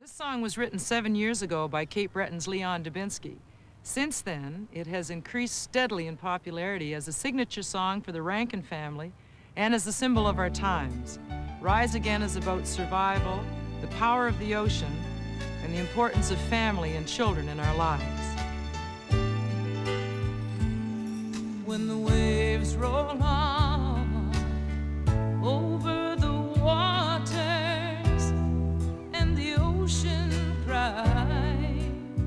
This song was written 7 years ago by Cape Breton's Leon Dubinsky. Since then, it has increased steadily in popularity as a signature song for the Rankin family and as a symbol of our times. Rise Again is about survival, the power of the ocean, and the importance of family and children in our lives. When the waves roll on over the waters and the ocean cries,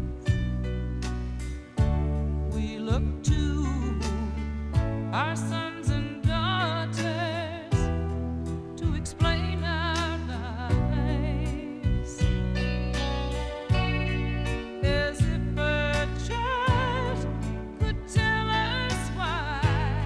we look to our sons and daughters to explain our lives, as if a child could tell us why.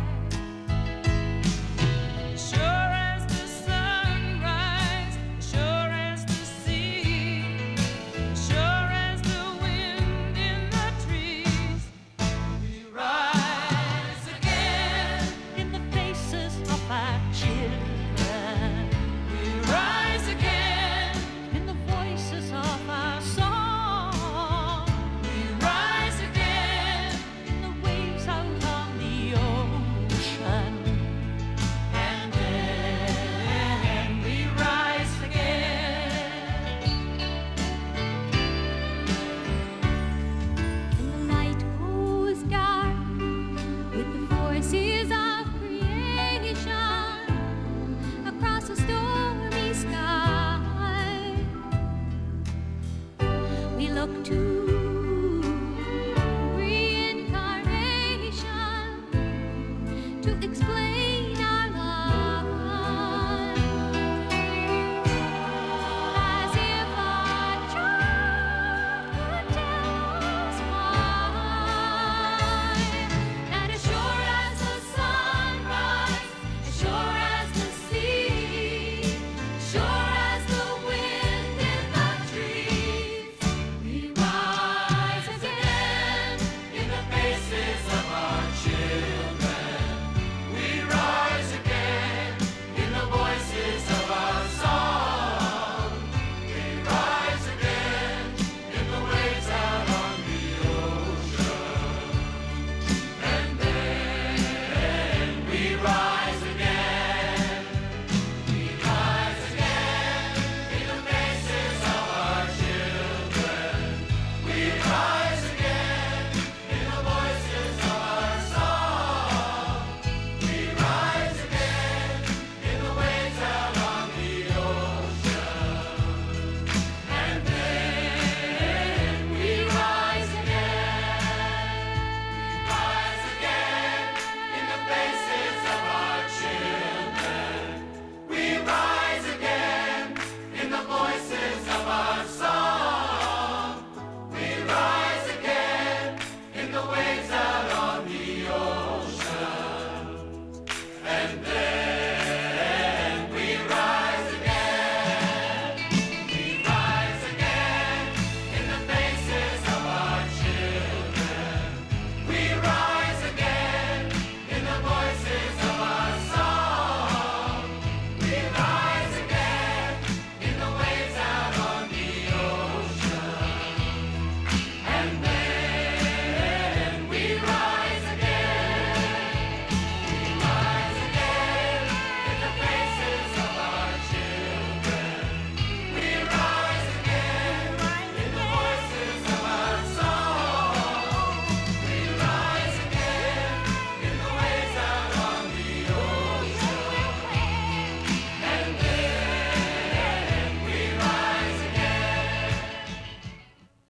Sure as the sunrise, sure as the sea, sure as the wind in the trees, we rise again in the faces of our children. we rise again, In the voices of our song. we rise again, In the waves out on the ocean. and then we rise again. And the night goes dark with the forces of creation across a stormy sky. We look to